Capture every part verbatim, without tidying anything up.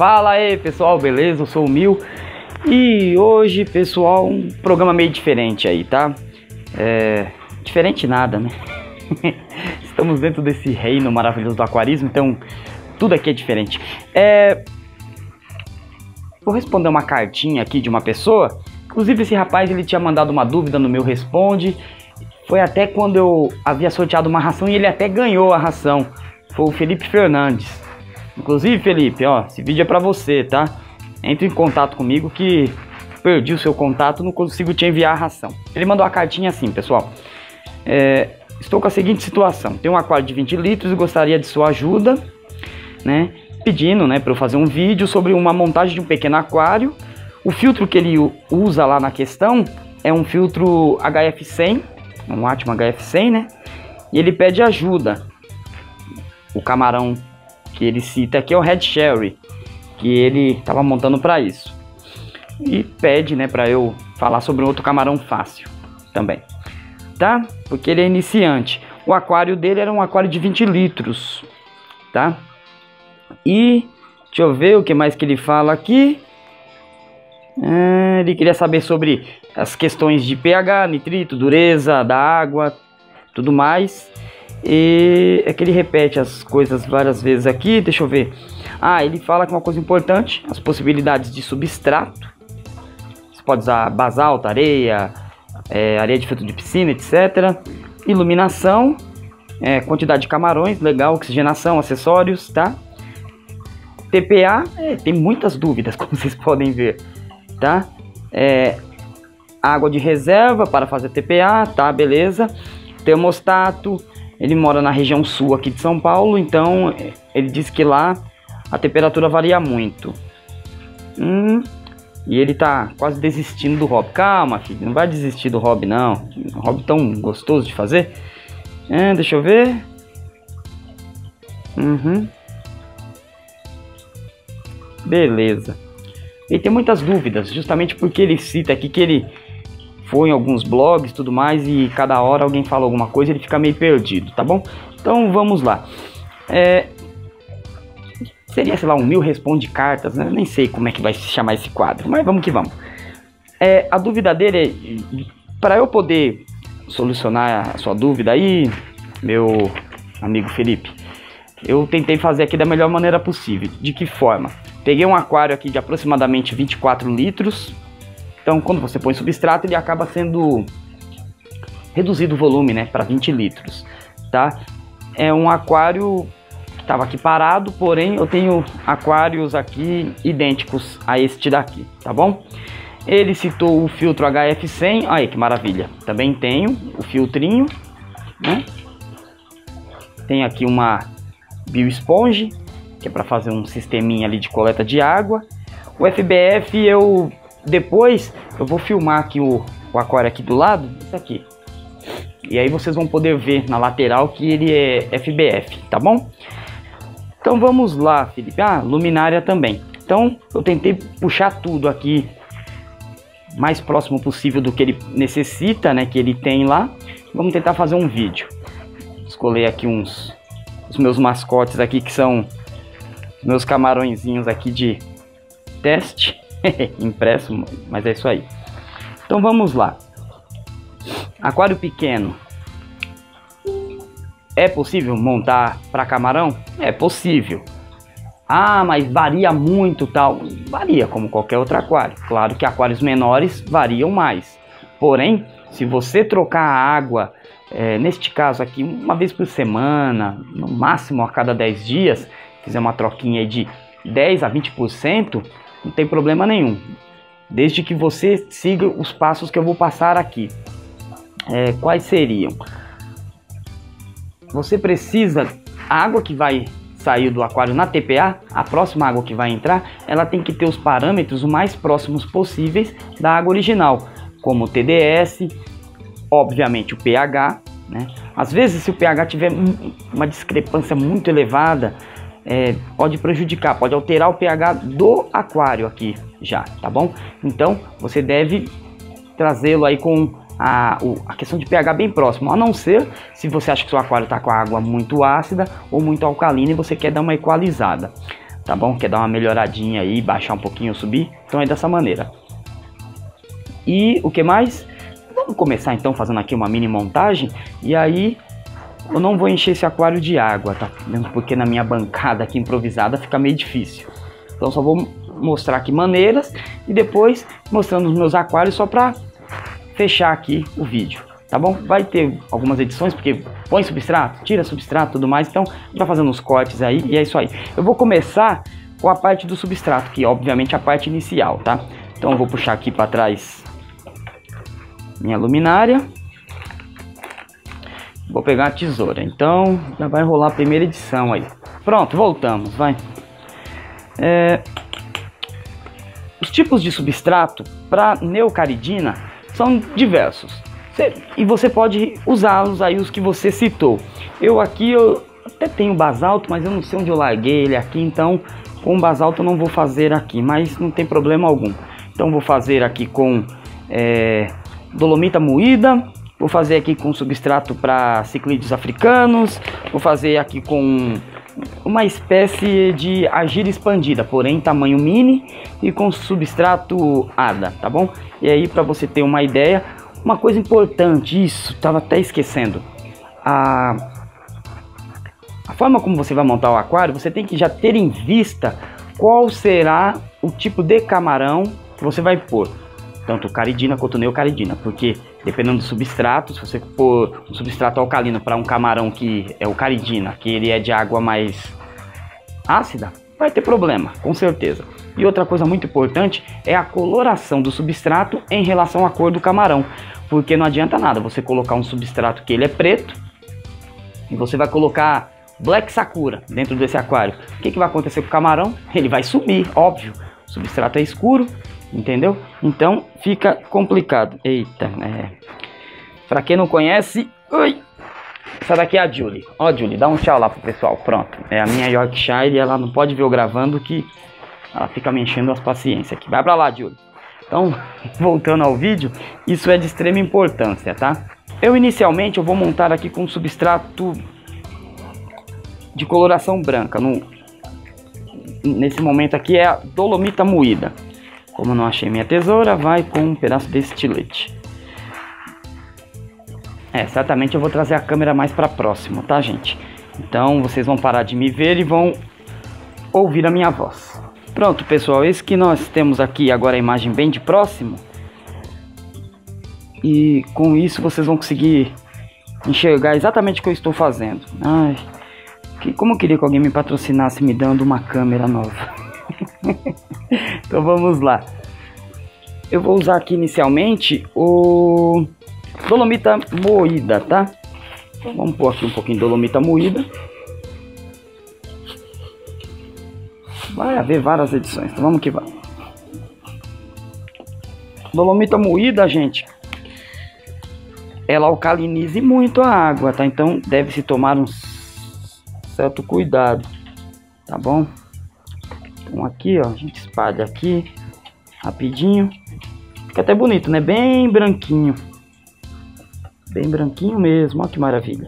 Fala aí pessoal, beleza? Eu sou o Mil e hoje, pessoal, um programa meio diferente aí, tá? É... Diferente nada, né? Estamos dentro desse reino maravilhoso do aquarismo, então tudo aqui é diferente. É... Vou responder uma cartinha aqui de uma pessoa. Inclusive esse rapaz, ele tinha mandado uma dúvida no meu Responde. Foi até quando eu havia sorteado uma ração e ele até ganhou a ração. Foi o Felipe Fernandes. Inclusive, Felipe, ó, esse vídeo é pra você, tá? Entre em contato comigo que perdi o seu contato, não consigo te enviar a ração. Ele mandou a cartinha assim, pessoal. É, estou com a seguinte situação. Tenho um aquário de vinte litros e gostaria de sua ajuda, né? Pedindo, né, para eu fazer um vídeo sobre uma montagem de um pequeno aquário. O filtro que ele usa lá na questão é um filtro H F cem, um Atma H F cem, né? E ele pede ajuda. O camarão que ele cita aqui é o Red Cherry, que ele estava montando para isso. E pede, né, para eu falar sobre um outro camarão fácil também, tá? Porque ele é iniciante. O aquário dele era um aquário de vinte litros, tá? E deixa eu ver o que mais que ele fala aqui. É, ele queria saber sobre as questões de pH, nitrito, dureza da água, tudo mais. E é que ele repete as coisas várias vezes aqui. Deixa eu ver. Ah, ele fala que uma coisa importante: as possibilidades de substrato. Você pode usar basalto, areia, é, areia de filtro de piscina, etcétera. Iluminação, é, quantidade de camarões, legal, oxigenação, acessórios, tá? T P A, é, tem muitas dúvidas, como vocês podem ver, tá? É, água de reserva para fazer T P A, tá? Beleza. Termostato. Ele mora na região sul aqui de São Paulo, então ele diz que lá a temperatura varia muito. Hum, e ele tá quase desistindo do hobby. Calma, filho, não vai desistir do hobby, não. Um hobby tão gostoso de fazer. É, deixa eu ver. Uhum. Beleza. Ele tem muitas dúvidas, justamente porque ele cita aqui que ele foi em alguns blogs e tudo mais, e cada hora alguém fala alguma coisa, ele fica meio perdido, tá bom? Então vamos lá. É, seria, sei lá, um Mil Responde Cartas, né? Nem sei como é que vai se chamar esse quadro, mas vamos que vamos. É, a dúvida dele é, para eu poder solucionar a sua dúvida aí, meu amigo Felipe, eu tentei fazer aqui da melhor maneira possível. De que forma? Peguei um aquário aqui de aproximadamente vinte e quatro litros. Então, quando você põe substrato, ele acaba sendo reduzido o volume, né, para vinte litros, tá? É um aquário que estava aqui parado, porém eu tenho aquários aqui idênticos a este daqui, tá bom? Ele citou o filtro H F cem, aí que maravilha. Também tenho o filtrinho, né? Tem aqui uma Biosponge, que é para fazer um sisteminha ali de coleta de água. O F B F eu depois eu vou filmar aqui o, o aquário aqui do lado, isso aqui. E aí vocês vão poder ver na lateral que ele é F B F, tá bom? Então vamos lá, Felipe. Ah, luminária também. Então eu tentei puxar tudo aqui mais próximo possível do que ele necessita, né? Que ele tem lá. Vamos tentar fazer um vídeo. Escolher aqui uns os meus mascotes aqui, que são os meus camarõezinhos aqui de teste. Impresso, mas é isso aí. Então vamos lá. Aquário pequeno. É possível montar para camarão? É possível. Ah, mas varia muito tal. Varia como qualquer outro aquário. Claro que aquários menores variam mais. Porém, se você trocar a água, é, neste caso aqui, uma vez por semana, no máximo a cada dez dias, fizer uma troquinha aí de dez a vinte por cento, não tem problema nenhum, desde que você siga os passos que eu vou passar aqui. É, quais seriam? Você precisa, a água que vai sair do aquário na T P A, a próxima água que vai entrar, ela tem que ter os parâmetros o mais próximos possíveis da água original, como o T D S, obviamente o pH, né? Às vezes, se o pH tiver uma discrepância muito elevada, É, pode prejudicar, pode alterar o pH do aquário aqui já, tá bom? Então você deve trazê-lo aí com a, o, a questão de pH bem próximo, a não ser se você acha que seu aquário está com a água muito ácida ou muito alcalina e você quer dar uma equalizada. tá bom? Quer dar uma melhoradinha aí, baixar um pouquinho ou subir, então é dessa maneira. E o que mais? Vamos começar então fazendo aqui uma mini montagem, e aí eu não vou encher esse aquário de água, tá? Mesmo porque na minha bancada aqui improvisada fica meio difícil. Então só vou mostrar aqui maneiras e depois mostrando os meus aquários só para fechar aqui o vídeo, tá bom? Vai ter algumas edições porque põe substrato, tira substrato, tudo mais, então vai fazendo uns cortes aí e é isso aí. Eu vou começar com a parte do substrato, que obviamente é a parte inicial, tá? Então eu vou puxar aqui para trás minha luminária. Vou pegar a tesoura, então já vai rolar a primeira edição aí. Pronto, voltamos, vai. É, os tipos de substrato para neocaridina são diversos. Cê, e você pode usá-los aí, os que você citou. Eu aqui, eu até tenho basalto, mas eu não sei onde eu larguei ele aqui, então com basalto eu não vou fazer aqui, mas não tem problema algum. Então vou fazer aqui com é, dolomita moída. Vou fazer aqui com substrato para ciclídeos africanos. Vou fazer aqui com uma espécie de argila expandida, porém tamanho mini e com substrato A D A, tá bom? E aí, para você ter uma ideia, uma coisa importante, isso, tava até esquecendo. A, a forma como você vai montar o aquário, você tem que já ter em vista qual será o tipo de camarão que você vai pôr. Tanto caridina quanto neocaridina, porque dependendo do substrato, se você pôr um substrato alcalino para um camarão que é o caridina, que ele é de água mais ácida, vai ter problema, com certeza. E outra coisa muito importante é a coloração do substrato em relação à cor do camarão, porque não adianta nada você colocar um substrato que ele é preto e você vai colocar Black Sakura dentro desse aquário. O que, que vai acontecer com o camarão? Ele vai sumir, óbvio. O substrato é escuro, entendeu? Então fica complicado. Eita, é. Pra quem não conhece, ui, essa daqui é a Julie. Ó, Julie, dá um tchau lá pro pessoal. Pronto, é a minha Yorkshire. Ela não pode ver eu gravando, que ela fica me enchendo as paciências aqui. Vai pra lá, Julie. Então, voltando ao vídeo, isso é de extrema importância, tá? Eu inicialmente eu vou montar aqui com substrato de coloração branca. No, nesse momento aqui é a dolomita moída. Como não achei minha tesoura, vai com um pedaço de estilete. É, certamente eu vou trazer a câmera mais para próximo, tá, gente? Então vocês vão parar de me ver e vão ouvir a minha voz. Pronto, pessoal, esse que nós temos aqui agora a imagem bem de próximo. E com isso vocês vão conseguir enxergar exatamente o que eu estou fazendo. Ai, que, como eu queria que alguém me patrocinasse me dando uma câmera nova. Então vamos lá. Eu vou usar aqui inicialmente o dolomita moída, tá? Então vamos pôr aqui um pouquinho de dolomita moída. Vai haver várias edições, então vamos que vamos. Dolomita moída, gente, ela alcaliniza muito a água, tá? Então deve-se tomar um certo cuidado, tá bom? Então aqui, ó, a gente espalha aqui rapidinho. Fica até bonito, né? Bem branquinho. Bem branquinho mesmo, ó que maravilha.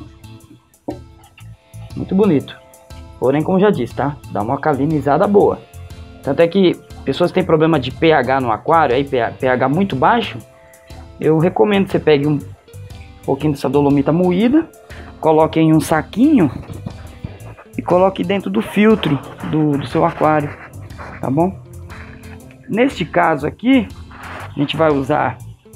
Muito bonito. Porém, como já disse, tá? Dá uma alcalinizada boa. Tanto é que pessoas que têm problema de pH no aquário, aí pH muito baixo, eu recomendo que você pegue um pouquinho dessa dolomita moída, coloque em um saquinho e coloque dentro do filtro do, do seu aquário, tá bom? Neste caso aqui, a gente vai usar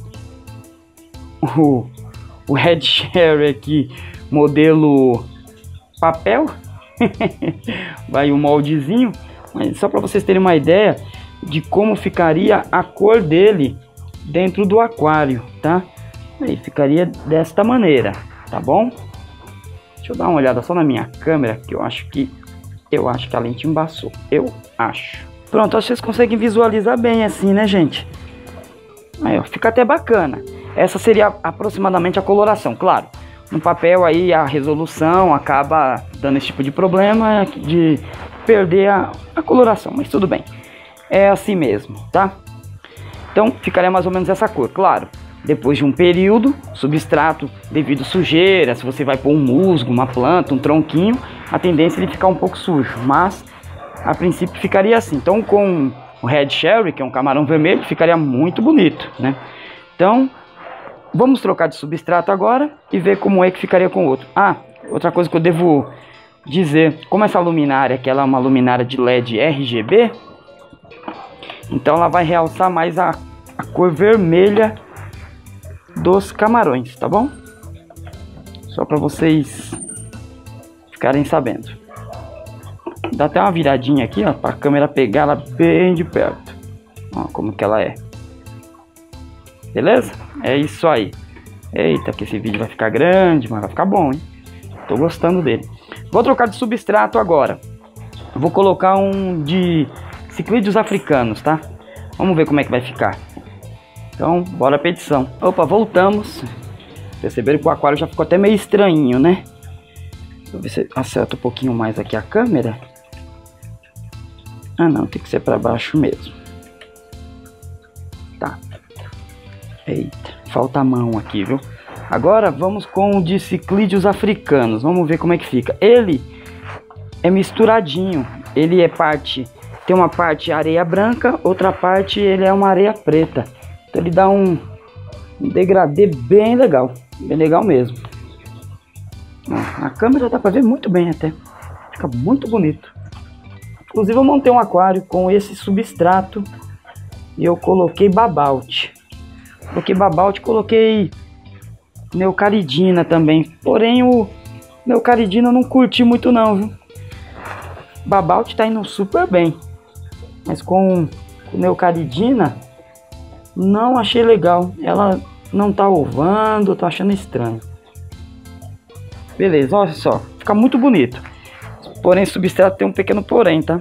o, o Red Sherry aqui, modelo papel. Vai um moldezinho, mas só para vocês terem uma ideia de como ficaria a cor dele dentro do aquário, tá? Aí ficaria desta maneira, tá bom? Deixa eu dar uma olhada só na minha câmera, que eu acho que eu acho que a lente embaçou. Eu acho. Pronto, acho que vocês conseguem visualizar bem assim, né, gente? Aí, ó, fica até bacana. Essa seria aproximadamente a coloração, claro. No papel aí a resolução acaba dando esse tipo de problema de perder a, a coloração, mas tudo bem. É assim mesmo, tá? Então ficaria mais ou menos essa cor, claro. Depois de um período, substrato devido à sujeira, se você vai pôr um musgo, uma planta, um tronquinho, a tendência é ele ficar um pouco sujo, mas a princípio ficaria assim. Então com o Red Sherry, que é um camarão vermelho, ficaria muito bonito, né? Então vamos trocar de substrato agora e ver como é que ficaria com o outro. Ah, outra coisa que eu devo dizer, como essa luminária aqui ela é uma luminária de L E D R G B, então ela vai realçar mais a, a cor vermelha dos camarões, tá bom? Só para vocês ficarem sabendo. Dá até uma viradinha aqui, ó, para a câmera pegar ela bem de perto. Ó, como que ela é. Beleza? É isso aí. Eita, que esse vídeo vai ficar grande, mas vai ficar bom, hein? Tô gostando dele. Vou trocar de substrato agora. Vou colocar um de ciclídeos africanos, tá? Vamos ver como é que vai ficar. Então, bora pra edição. Opa, voltamos. Perceberam que o aquário já ficou até meio estranhinho, né? Deixa eu ver se acerta um pouquinho mais aqui a câmera. Ah, não, tem que ser pra baixo mesmo. Tá. Eita, falta a mão aqui, viu? Agora vamos com o de ciclídeos africanos. Vamos ver como é que fica. Ele é misturadinho. Ele é parte... Tem uma parte areia branca, outra parte ele é uma areia preta. Então ele dá um, um degradê bem legal. Bem legal mesmo. Ó, na câmera dá pra ver muito bem até. Fica muito bonito. Inclusive eu montei um aquário com esse substrato. E eu coloquei babalte. Coloquei babalte, coloquei neocaridina também. Porém o neocaridina eu não curti muito não, viu? Babalte tá indo super bem. Mas com, com neocaridina não achei legal. Ela não tá ovando, tô achando estranho. Beleza, olha só. Fica muito bonito. Porém o substrato tem um pequeno porém, tá?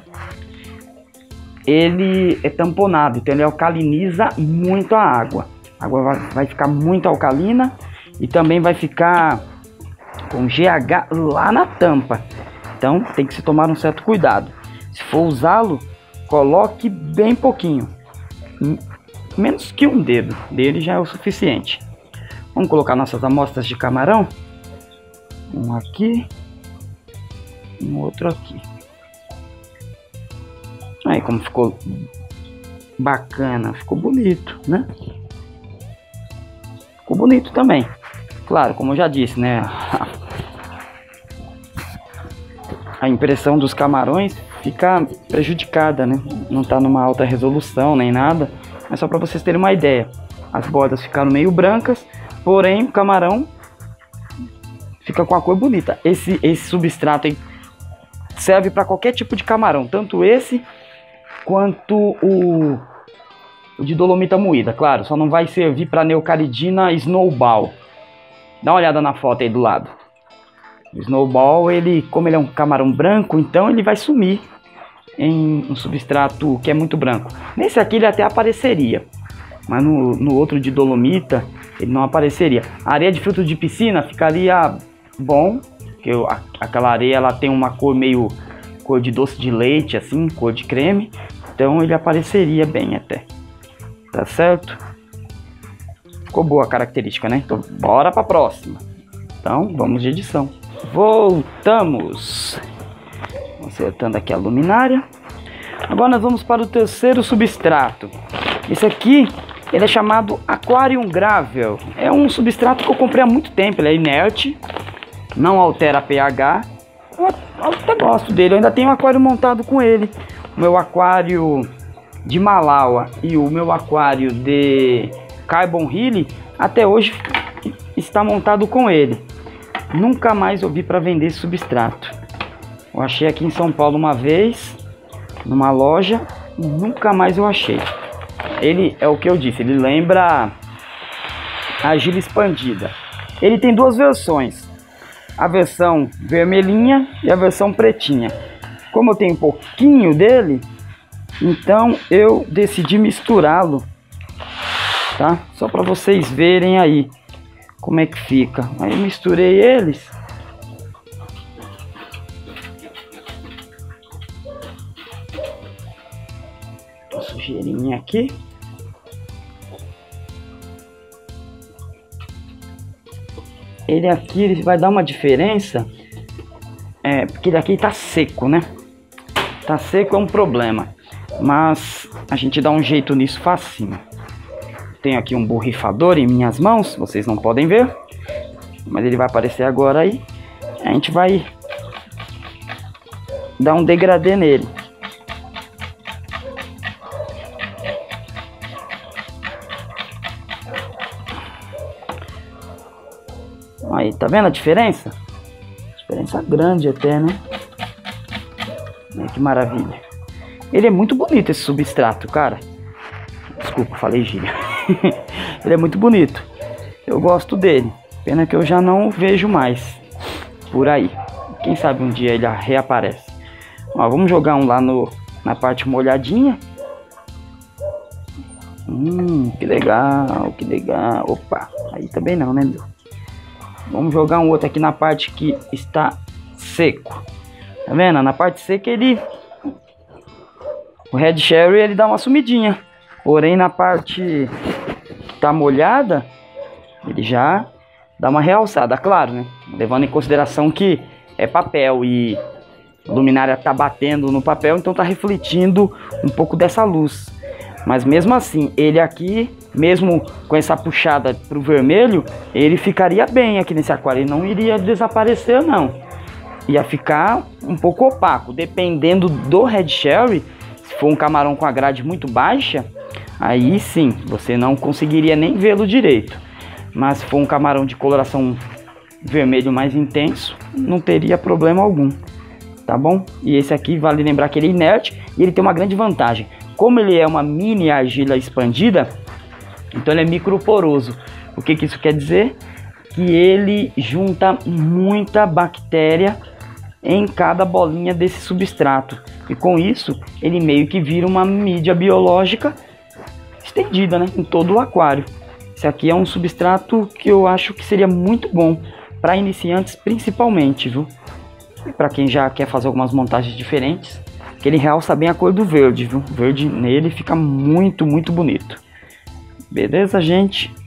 Ele é tamponado, então ele alcaliniza muito a água. A água vai, vai ficar muito alcalina e também vai ficar com G H lá na tampa. Então tem que se tomar um certo cuidado. Se for usá-lo, coloque bem pouquinho. Menos que um dedo dele já é o suficiente. Vamos colocar nossas amostras de camarão. Um aqui. Um outro aqui. Aí como ficou bacana, ficou bonito, né? Ficou bonito também. Claro, como eu já disse, né? A impressão dos camarões fica prejudicada, né? Não tá numa alta resolução nem nada. É só para vocês terem uma ideia. As bordas ficaram meio brancas, porém o camarão fica com a cor bonita. Esse, esse substrato aí serve para qualquer tipo de camarão, tanto esse quanto o, o de dolomita moída. Claro, só não vai servir para neocaridina snowball. Dá uma olhada na foto aí do lado. O snowball, ele, como ele é um camarão branco, então ele vai sumir em um substrato que é muito branco. Nesse aqui ele até apareceria, mas no, no outro de dolomita ele não apareceria. A areia de fruto de piscina ficaria bom, porque eu, a, aquela areia ela tem uma cor meio cor de doce de leite, assim, cor de creme, então ele apareceria bem até. Tá certo? Ficou boa a característica, né? Então bora para a próxima. Então vamos de edição. Voltamos. Acertando aqui a luminária. Agora nós vamos para o terceiro substrato. Esse aqui, ele é chamado Aquarium Gravel. É um substrato que eu comprei há muito tempo. Ele é inerte, não altera pH. Eu até gosto dele. Eu ainda tenho um aquário montado com ele. O meu aquário de Malawa e o meu aquário de Carbon Hill até hoje está montado com ele. Nunca mais eu vi para vender esse substrato. Eu achei aqui em São Paulo uma vez, numa loja, e nunca mais eu achei. Ele é o que eu disse, ele lembra a argila expandida. Ele tem duas versões, a versão vermelhinha e a versão pretinha. Como eu tenho um pouquinho dele, então eu decidi misturá-lo, tá? Só para vocês verem aí como é que fica. Aí eu misturei eles. Uma sujeirinha aqui. Ele aqui ele vai dar uma diferença. É, porque ele aqui tá seco, né? tá seco é um problema, mas a gente dá um jeito nisso facinho. Tenho aqui um borrifador em minhas mãos, vocês não podem ver, mas ele vai aparecer agora aí. A gente vai dar um degradê nele. Aí, tá vendo a diferença? Diferença grande até, né? Olha que maravilha. Ele é muito bonito, esse substrato, cara. Desculpa, falei gíria. Ele é muito bonito. Eu gosto dele. Pena que eu já não vejo mais por aí. Quem sabe um dia ele reaparece. Ó, vamos jogar um lá no, na parte molhadinha. Hum, que legal, que legal. Opa, aí também não, né, meu? Vamos jogar um outro aqui na parte que está seco. Tá vendo? Na parte seca ele... O Red Cherry ele dá uma sumidinha. Porém na parte que tá molhada, ele já dá uma realçada, claro, né? Levando em consideração que é papel e a luminária tá batendo no papel, então tá refletindo um pouco dessa luz. Mas mesmo assim, ele aqui, mesmo com essa puxada pro vermelho, ele ficaria bem aqui nesse aquário. Ele não iria desaparecer, não. Ia ficar um pouco opaco. Dependendo do Red Cherry, se for um camarão com a grade muito baixa, aí sim, você não conseguiria nem vê-lo direito. Mas se for um camarão de coloração vermelho mais intenso, não teria problema algum. Tá bom? E esse aqui, vale lembrar que ele é inerte e ele tem uma grande vantagem. Como ele é uma mini argila expandida, então ele é microporoso. O que que isso quer dizer? Que ele junta muita bactéria em cada bolinha desse substrato. E com isso, ele meio que vira uma mídia biológica estendida, né, em todo o aquário. Esse aqui é um substrato que eu acho que seria muito bom para iniciantes principalmente, viu? E para quem já quer fazer algumas montagens diferentes, que ele realça bem a cor do verde, viu? O verde nele fica muito, muito bonito. Beleza, gente?